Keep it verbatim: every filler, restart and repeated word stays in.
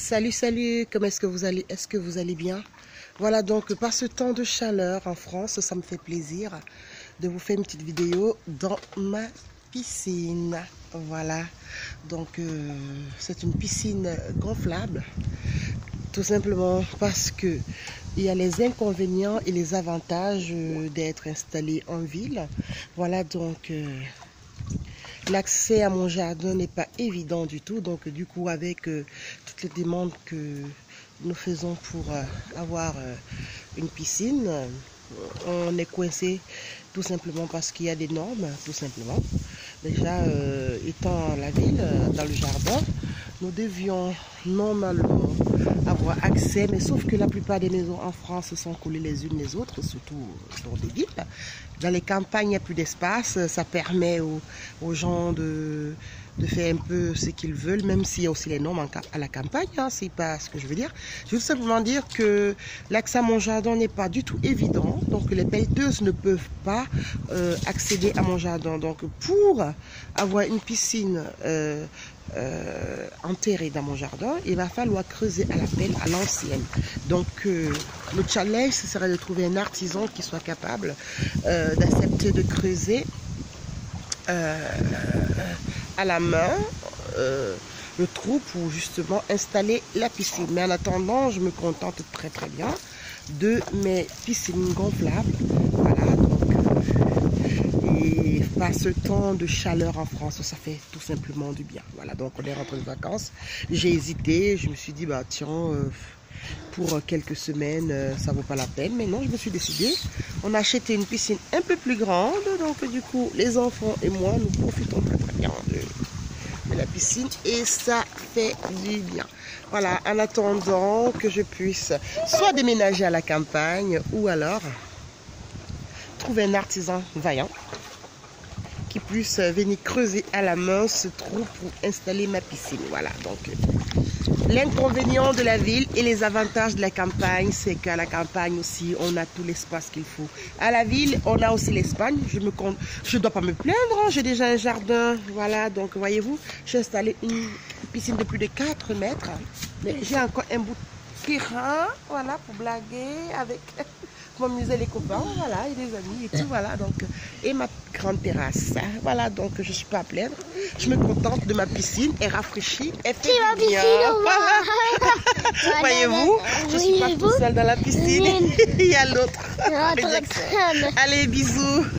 Salut, salut, comment est-ce que vous allez? Est-ce que vous allez bien? Voilà, donc par ce temps de chaleur en France, ça me fait plaisir de vous faire une petite vidéo dans ma piscine. Voilà, donc euh, c'est une piscine gonflable, tout simplement parce que il y a les inconvénients et les avantages d'être installé en ville. Voilà, donc euh, l'accès à mon jardin n'est pas évident du tout. Donc du coup, avec euh, toutes les demandes que nous faisons pour euh, avoir euh, une piscine, euh, on est coincé tout simplement parce qu'il y a des normes, tout simplement. Déjà, euh, étant à la ville, euh, dans le jardin, nous devions normalement avoir accès, mais sauf que la plupart des maisons en France sont collées les unes les autres, surtout dans des villes. Dans les campagnes, il n'y a plus d'espace, ça permet aux, aux gens de, de faire un peu ce qu'ils veulent, même s'il y a aussi les normes à la campagne, hein, c'est pas ce que je veux dire. Je veux simplement dire que l'accès à mon jardin n'est pas du tout évident, donc les pelleteuses ne peuvent pas euh, accéder à mon jardin. Donc pour avoir une piscine euh, Euh, enterré dans mon jardin, il va falloir creuser à la pelle à l'ancienne. Donc euh, le challenge, ce serait de trouver un artisan qui soit capable euh, d'accepter de creuser euh, à la main euh, le trou pour justement installer la piscine. Mais en attendant, je me contente très très bien de mes piscines gonflables. Voilà, donc et pas ce temps de chaleur en France, ça fait tout simplement du bien. Voilà, donc on est rentré de vacances. J'ai hésité, je me suis dit, bah tiens, euh, pour quelques semaines, euh, ça vaut pas la peine. Mais non, je me suis décidée. On a acheté une piscine un peu plus grande, donc du coup, les enfants et moi, nous profitons très très bien de, de la piscine et ça fait du bien. Voilà, en attendant que je puisse soit déménager à la campagne ou alors trouver un artisan vaillant qui puisse venir creuser à la main ce trou pour installer ma piscine. Voilà, donc l'inconvénient de la ville et les avantages de la campagne, c'est qu'à la campagne aussi, on a tout l'espace qu'il faut. À la ville, on a aussi l'Espagne. Je me compte, je ne dois pas me plaindre, j'ai déjà un jardin. Voilà, donc voyez-vous, j'ai installé une piscine de plus de quatre mètres. Mais j'ai encore un bout de terrain, voilà, pour blaguer avec... pour m'amuser les copains, voilà, et les amis et tout, voilà, donc, et ma grande terrasse, hein, voilà, donc je ne suis pas à plaindre, je me contente de ma piscine, elle rafraîchit, elle fait du bien, voilà. Voyez-vous, je ne suis pas toute seule dans la piscine, il y a l'autre, allez, bisous.